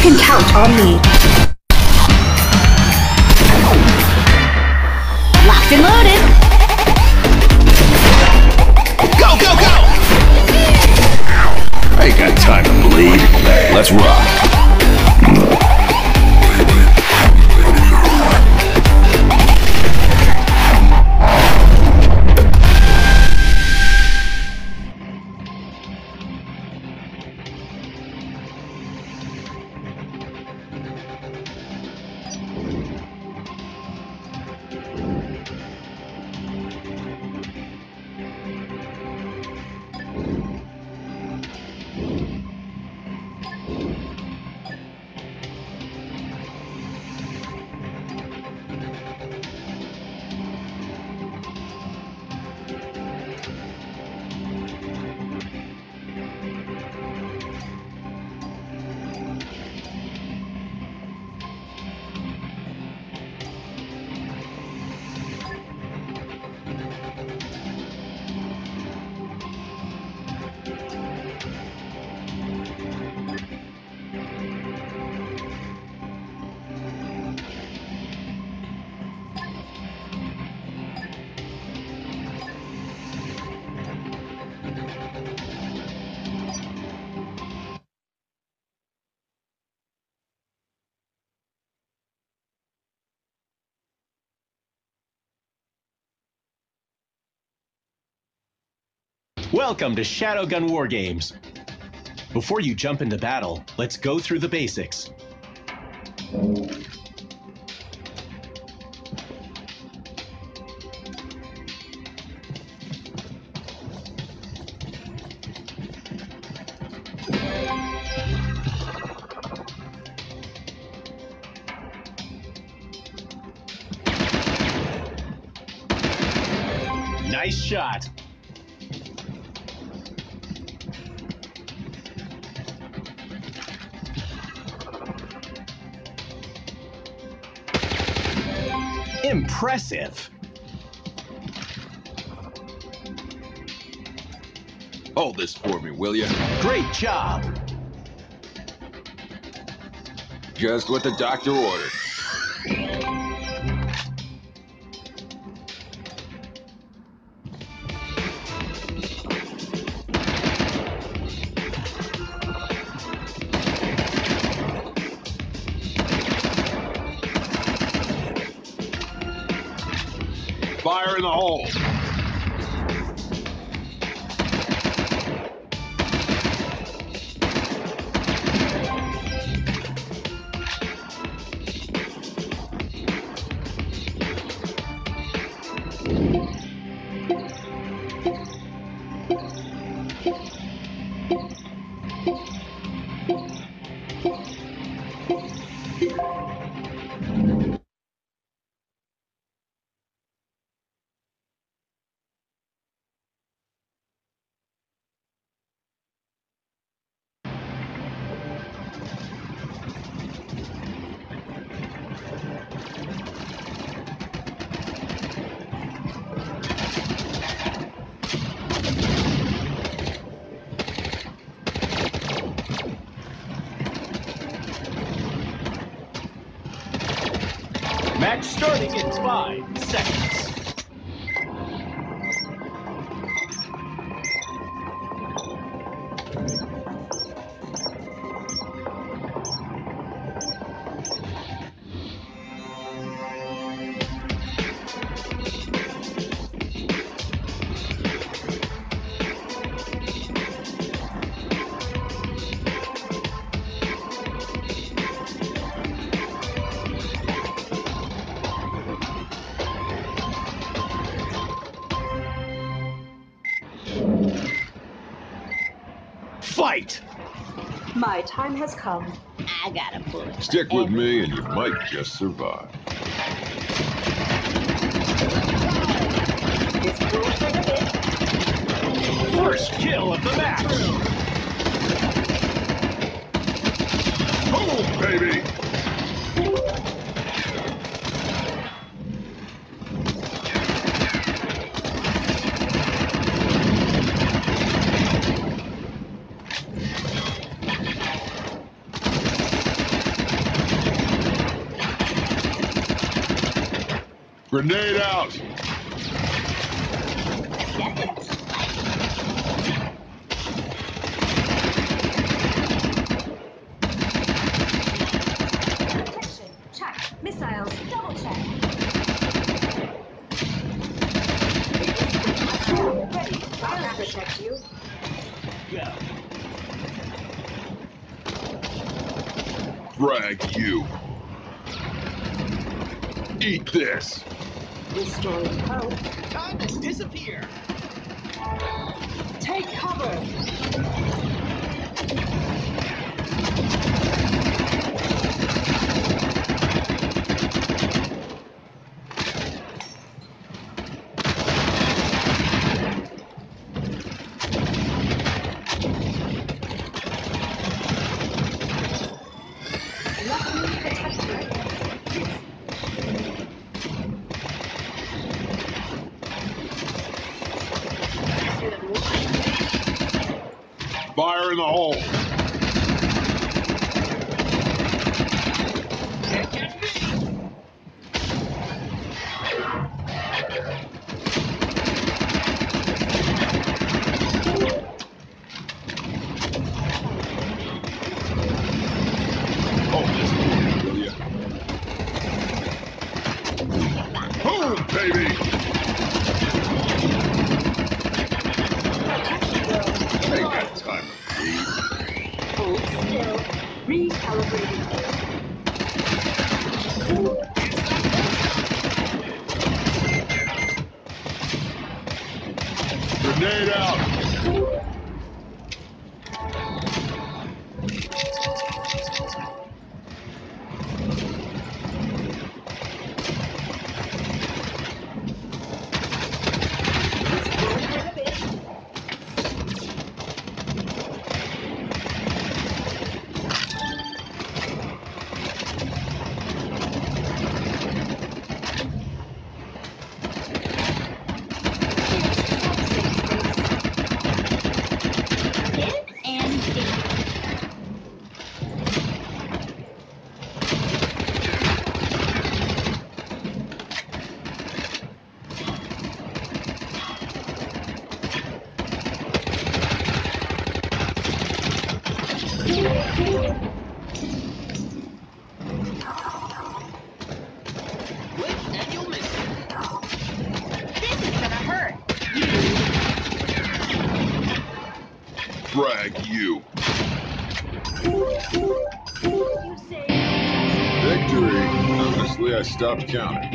can count on me. Locked and loaded. Go, go, go! I ain't got time to bleed. Let's rock. Welcome to Shadowgun Wargames. Before you jump into battle, let's go through the basics. Nice shot. Impressive. Hold this for me, will you? Great job. Just what the doctor ordered. Fire in the hole. Match starting in 5 seconds. Fight! My time has come. I got a bullet. Stick with me and you might just survive. First kill of the match! Boom, baby! Grenade out! Protection. Check. Missiles. Double check. Ready. I'll protect you. Go. Frag you! Eat this! Restoring hope. Time to disappear. Take cover. Let me protect you. Fire in the hole! Can't catch me. Hold this for me, will ya? Boom, baby! Ain't got time to bleed. Hold still. Recalibrating. Grenade out! Blink and you'll miss it. This is gonna hurt. Frag you! You say Victory! Honestly, I stopped counting.